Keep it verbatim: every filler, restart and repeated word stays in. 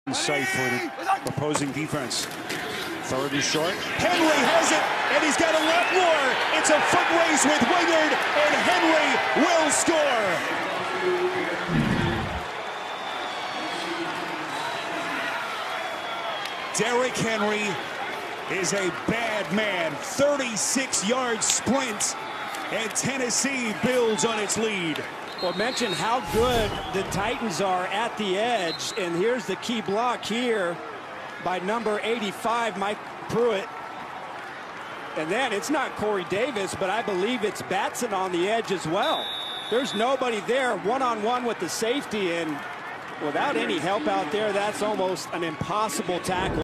Sight for the opposing defense. Third and short. Henry has it, and he's got a lot more. It's a foot race with Wingard, and Henry will score. Derrick Henry is a bad man. thirty-six yard sprint, and Tennessee builds on its lead. Well, mention how good the Titans are at the edge, and here's the key block here by number eighty-five, Mike Pruitt. And then it's not Corey Davis, but I believe it's Batson on the edge as well. There's nobody there one-on-one with the safety, and without any help out there, that's almost an impossible tackle.